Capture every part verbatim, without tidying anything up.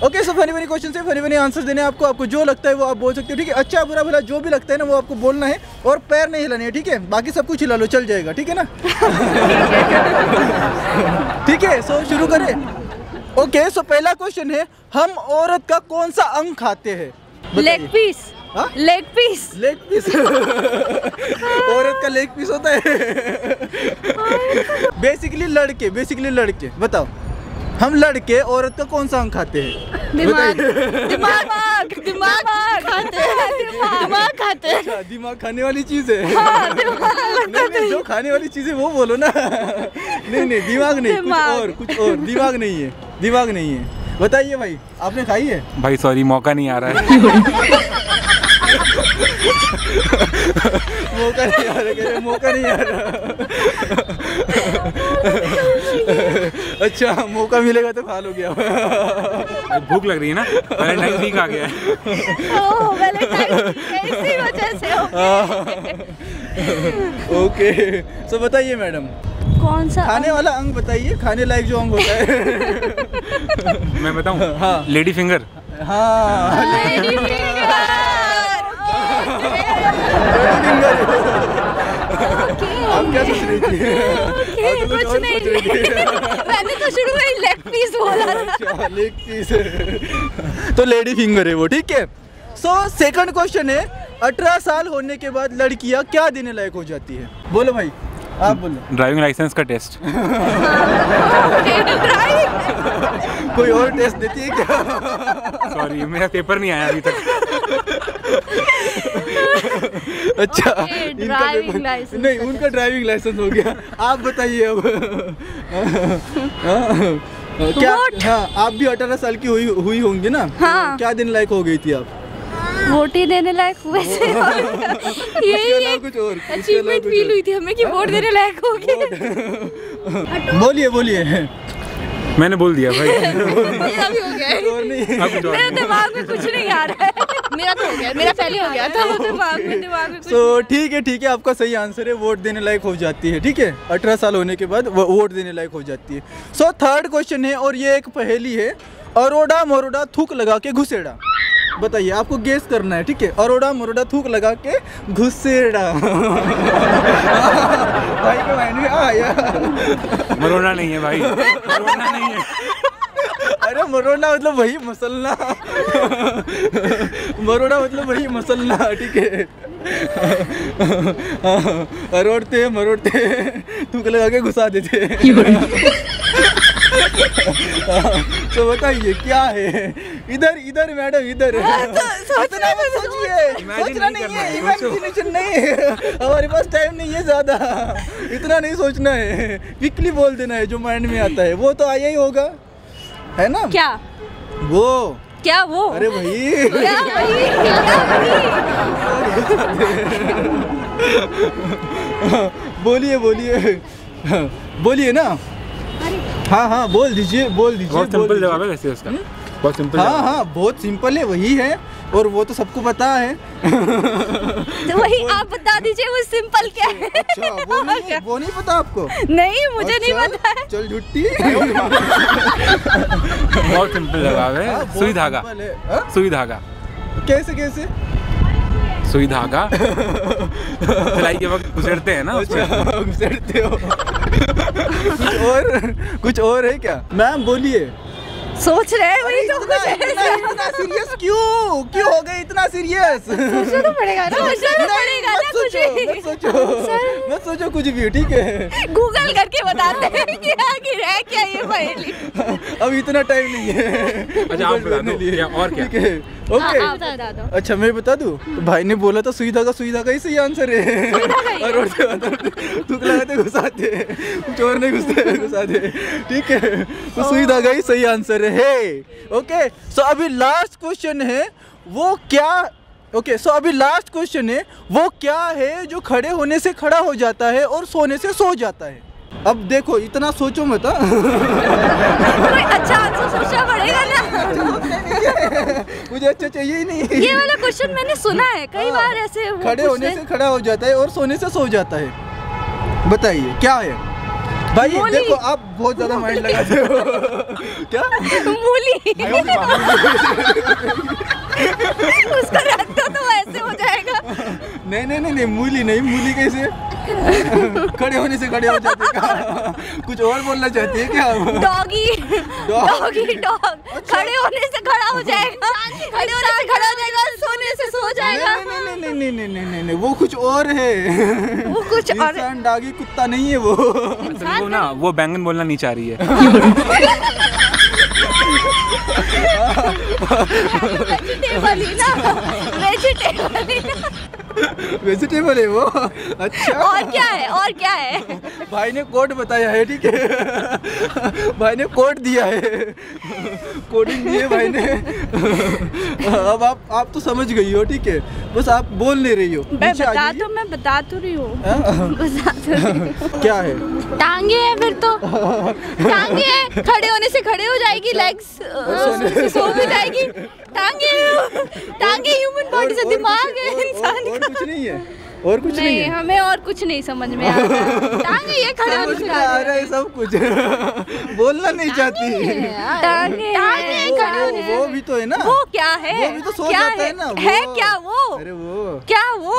Okay so funny funny question से funny funny answer देने आपको आपको जो लगता है वो आप बोल सकते हो, ठीक है। अच्छा बुरा भला जो भी लगता है ना वो आपको बोलना है और पैर नहीं हिलाने हैं, ठीक है। बाकी सब कुछ हिला लो, चल जाएगा, ठीक है ना। ठीक है, सो शुरू करें। ओके सो पहला क्वेश्चन है, हम औरत का कौन सा अंग खाते हैं? Leg piece. Leg piece. Leg piece. औरत का लेग पीस होता है। बेसिकली लड़के बेसिकली लड़के बताओ, हम लड़के औरत का कौन सा अंग खाते हैं? दिमाग। दिमाग दिमाग खाते हैं। दिमाग खाते हैं। अच्छा, दिमाग खाने वाली चीज है। हाँ, दिमाग नहीं, नहीं, जो खाने वाली चीज है वो बोलो ना। नहीं नहीं दिमाग नहीं, कुछ और कुछ और। दिमाग नहीं है, दिमाग नहीं है। बताइए भाई, आपने खाई है? भाई सॉरी, मौका नहीं आ रहा है। मौका नहीं आ रहा, मौका नहीं आ रहा। अच्छा, मौका मिलेगा तो खा लोगे आप। भूख लग रही है ना, वैलेंटाइन वीक आ गया है। ओह, वैलेंटाइन इसी वजह से हो गया। ओके सो बताइए मैडम, कौन सा खाने वाला अंग बताइए, खाने लायक जो अंग होता है। मैं बताऊं? हाँ, लेडी फिंगर। हाँ, लेडी फिंगर। आप क्या सोच रही थी? okay, कुछ नहीं, मैंने तो शुरू में लेग पीस बोला था। लेग पीस तो लेडी फिंगर है वो, ठीक है। सो सेकंड क्वेश्चन है, अठारह साल होने के बाद लड़कियां क्या देने लायक हो जाती है? बोलो भाई, आप बोलो। ड्राइविंग लाइसेंस का टेस्ट। कोई और टेस्ट देती है क्या? सॉरी, मेरा पेपर नहीं आया अभी तक। अच्छा, okay, इनका पेपर नहीं, उनका ड्राइविंग लाइसेंस हो गया। आप बताइए अब। क्या? हाँ, आप भी अठारह साल की हुई हुई होंगी ना? हाँ। क्या दिन लायक हो गई थी आप? वोट ही देने लायक हुए थे। यही कुछ और अचीवमेंट फील हुई थी हमें कि वोट देने लायक हो गए। बोलिए बोलिए। मैंने बोल दिया भाई। मेरा भी हो गया है। और नहीं, मेरे दिमाग में कुछ नहीं आ रहा है। मेरा तो हो गया, मेरा पहले हो गया था। दिमाग में दिमाग में कुछ तो ठीक है ठीक है, आपका सही आंसर है, वोट देने लायक हो जाती है, ठीक है। अठारह साल होने के बाद वो वोट देने लायक हो जाती है। सो थर्ड क्वेश्चन है और ये एक पहेली है, अरोड़ा मरोड़ा थूक लगा के घुसेड़ा। बताइए, आपको गेस करना है, ठीक है। अरोड़ा मरोड़ा थूक लगा के घुसेड़ा। भाई के माइंड में आया। मरोना नहीं है भाई, मरोना नहीं है। अरे मरोड़ा मतलब वही मसलना। मरोड़ा मतलब वही मसलना, ठीक है। अरोड़ते मरोड़ते थूक लगा के घुसा देते। तो बताइए क्या है? इधर इधर मैडम, इधर। सोचना मत सोचिए, सोचना नहीं है, इमेजिनेशन नहीं है। हमारे पास टाइम नहीं है ज्यादा, इतना नहीं सोचना है। क्विकली बोल देना है जो माइंड में आता है। वो तो आया ही होगा, है ना? क्या वो क्या वो? अरे भाई, क्या वही? क्या वही? बोलिए बोलिए बोलिए ना। हाँ हाँ बोल दीजिए बोल दीजिए। बहुत सिंपल जवाब है वैसे उसका, बहुत सिंपल। हाँ हाँ बहुत सिंपल है, वही है और वो तो सबको पता है। तो वही आप बता दीजिए वो सिंपल क्या है? अच्छा, वो नहीं, वो नहीं पता आपको? नहीं, मुझे अच्छा, नहीं पता है। चल झुट्टी। बहुत सिंपल जवाब है, सुई धागा। सुई धागा। कैसे कैसे? सुई धागा सिलाई के वक्त घुसेड़ते हैं ना उसमें। अच्छा, घुसेड़ते हो। कुछ और कुछ और है क्या? मैम बोलिए। सोच रहे हैं वही तो कुछ है। इतना इतना सीरियस क्यों क्यों हो गए इतना सीरियस? सोचना तो पड़ेगा ना, सोचना तो पड़ेगा ना कुछ भी। मत सोचो मत सोचो कुछ भी, ठीक है। गूगल करके बताते हैं कि आखिर है क्या ये पहेली। अब इतना टाइम नहीं है। अच्छा आप बता दो क्या और क्या? ठीक है, ओके। अच्छा मैं बता दूं, तो भाई ने बोला था सुई धागा, सुई धागा ही सही आंसर है। और थूक लगाते घुसाते, कुछ और नहीं घुसते घुसाते, ठीक है। तो सुई धागा ही सही आंसर है। ओके सो अभी लास्ट क्वेश्चन है, वो क्या? ओके सो अभी लास्ट क्वेश्चन है, वो क्या है जो खड़े होने से खड़ा हो जाता है और सोने से सो जाता है? अब देखो इतना सोचो मत। कोई अच्छा आंसर सोचना पड़ेगा ना। मुझे अच्छा चाहिए ही नहीं। ये वाला क्वेश्चन मैंने सुना है कई बार ऐसे। खड़े होने से खड़ा हो जाता है और सोने से सो जाता है, बताइए क्या है? भाई देखो आप बहुत ज्यादा माइंड लगाते हो। क्या मूली उसका रख दो तो ऐसे हो जाएगा। नहीं नहीं नहीं नहीं मूली नहीं, मूली कैसे खड़े होने से खड़े हो जाते क्या? कुछ और बोलना चाहती है क्या? डॉगी डॉगी डॉग खड़े होने से खड़ा हो जाएगा, खड़े होने से खड़ा हो जाएगा, सोने से सो जाएगा। नहीं नहीं नहीं नहीं नहीं नहीं नहीं नहीं वो कुछ और है। वो कुछ और इंसान डॉगी कुत्ता नहीं है वो। वो ना वो बैंगन बोलना नहीं चाह रही है। वेजिटेबल ही ना, वेजिटेबल ही ना। वेजिटेबल है वो। अच्छा और क्या है, और क्या है? भाई ने कोड बताया है, ठीक है। भाई ने कोड दिया है, कोडिंग दी है भाई ने। अब आप आप तो समझ गई हो, ठीक है, बस आप बोल नहीं रही हो। मैं बता तो मैं बता तो रही हूँ, बता तो रही हूँ। क्या है? टांगे हैं फिर तो, टांगे हैं, खड़े होने से खड़े हो जाएगी, लेग्स सो भी जाएगी। टांगे टांगे ह्यूमन बॉडी से दिमाग है इंसान और का। कुछ नहीं है, और कुछ नहीं, नहीं है। हमें और कुछ नहीं समझ में आ रहा। टांगे ये खड़े होने समझ से में आ रहा है सब कुछ। बोलना नहीं चाहती। टांगे टांगे खड़े होने से। वो भी तो है ना, वो क्या है? वो भी तो सो क्या जाता है? है ना, वो। है क्या वो? अरे वो क्या वो?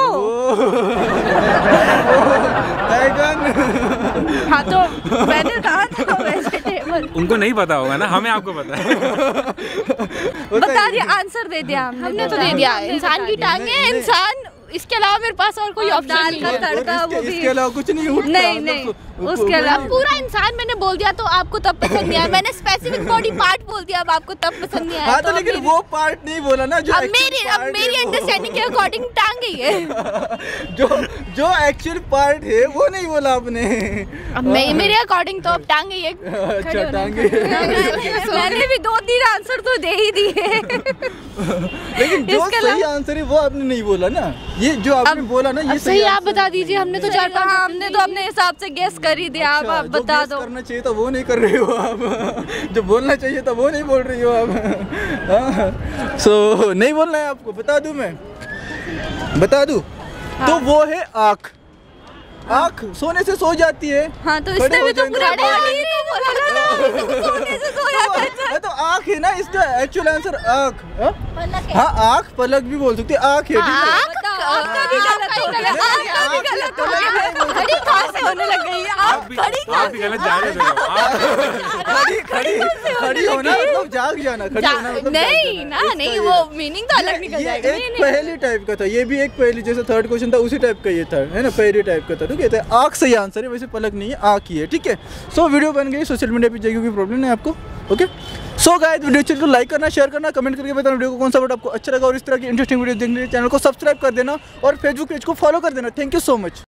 बैगन। हाँ तो मैंने कहा था वेजिटेबल। उनको नहीं पता होगा ना, हमें आपको पता है। बता दिया, आंसर दे दिया हमने, हमने तो दे दिया। इंसान की टांगे, इंसान, इसके अलावा मेरे पास और कोई ऑप्शन नहीं है। तड़का वो भी, इसके अलावा कुछ नहीं उठता। नहीं नहीं उसके अलावा पूरा इंसान मैंने बोल दिया तो आपको तब पसंद नहीं आया। मैंने स्पेसिफिक बॉडी पार्ट बोल दिया, अब आपको तब पसंद नहीं आया। हाँ तो लेकिन वो पार्ट नहीं बोला ना जो अब मेरी अब मेरी अंडरस्टैंडिंग के अकॉर्डिंग टांगे ही है। जो जो एक्चुअल पार्ट है वो नहीं बोला आपने। अब मैं मेरे अकॉर्डिंग तो अब टांगे ही है। अच्छा टांगे। मैंने भी दो तीन आंसर तो दे ही दिए। लेकिन जो सही आंसर है वो आपने नहीं बोला ना, ये जो आपने बोला ना ये सही आप बता दीजिए। हमने तो चार पांच, हमने तो अपने हिसाब से गेस कर ही दिया। आप आप बता दो। करना चाहिए था वो नहीं कर रही हो आप, जो बोलना चाहिए था वो नहीं बोल रही हो आप। सो नहीं बोलना है आपको, बता दूं मैं, बता दूं तो वो है आँख। आँख सोने से सो जाती है। हाँ तो इसने भी तो पूरा बोला ना, सोने से सो जाता है। तो आँख है ना इसका एक्चुअल आंसर, आँख। हाँ आँख, पलक भी बोल सकते हैं, आँख है। आपका भी गलत हो गया, आपका भी गलत हो गया। खड़ी कहाँ से होने लग गई है? आप खड़ी कहाँ आप भी गलत जा रहे हो। खड़ी खड़ी खड़ी होना मतलब जाग जाना, खड़ी होना मतलब नहीं ना, नहीं वो मीनिंग तो अलग निकल जाएगा। ये एक पहली टाइप का था, ये भी एक पहली, जैसे थर्ड क्वेश्चन था उसी टाइप का ये था, है ना, पहली टाइप का था। ठीक है, आँख सही आंसर है, वैसे पलक नहीं है, आँख ही है। ठीक है, सो वीडियो बन गई, सोशल मीडिया पे जाएगी, कोई प्रॉब्लम नहीं आपको। Okay, so guys video channel को लाइक करना, शेयर करना, कमेंट करके बताना वीडियो को कौन सा वीडियो आपको अच्छा लगा, और इस तरह की इंटरेस्टिंग वीडियो देखने के लिए चैनल को सब्सक्राइब कर देना और फेसबुक पेज को फॉलो कर देना। Thank you so much.